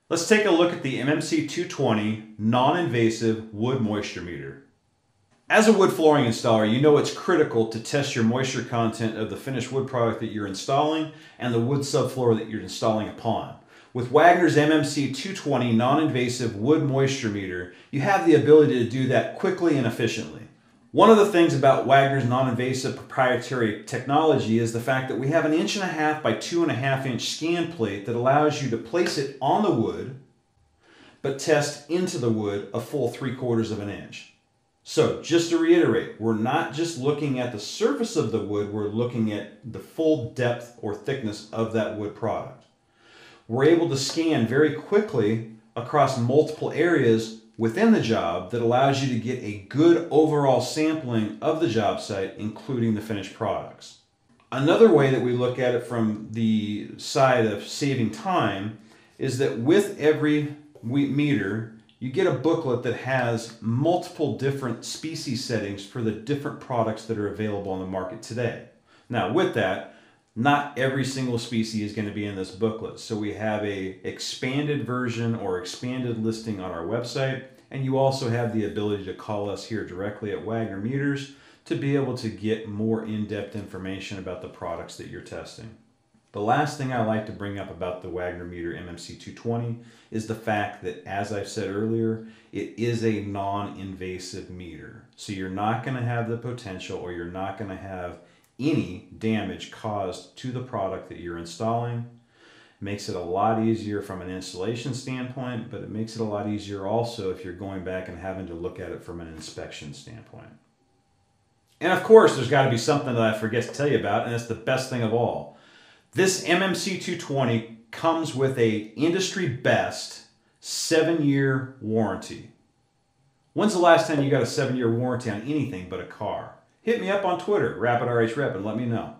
Let's take a look at the MMC220 non-invasive wood moisture meter. As a wood flooring installer, you know it's critical to test your moisture content of the finished wood product that you're installing and the wood subfloor that you're installing upon. With Wagner's MMC220 non-invasive wood moisture meter, you have the ability to do that quickly and efficiently. One of the things about Wagner's non-invasive proprietary technology is the fact that we have an 1.5 by 2.5 inch scan plate that allows you to place it on the wood, but test into the wood a full 3/4 of an inch. So just to reiterate, we're not just looking at the surface of the wood, we're looking at the full depth or thickness of that wood product. We're able to scan very quickly across multiple areas within the job that allows you to get a good overall sampling of the job site, including the finished products. Another way that we look at it from the side of saving time is that with every meter, you get a booklet that has multiple different species settings for the different products that are available on the market today. Now with that, not every single species is going to be in this booklet. So we have a expanded version or expanded listing on our website, and you also have the ability to call us here directly at WagnerMeters to be able to get more in-depth information about the products that you're testing. The last thing I like to bring up about the WagnerMeter MMC220 is the fact that, as I've said earlier, it is a non-invasive meter. So you're not going to have the potential, or you're not going to have any damage caused to the product that you're installing. Makes it a lot easier from an installation standpoint, but it makes it a lot easier also if you're going back and having to look at it from an inspection standpoint. And of course, there's got to be something that I forget to tell you about, and it's the best thing of all. This MMC220 comes with a industry best 7-year warranty. When's the last time you got a 7-year warranty on anything but a car? Hit me up on Twitter, RapidRHRep, and let me know.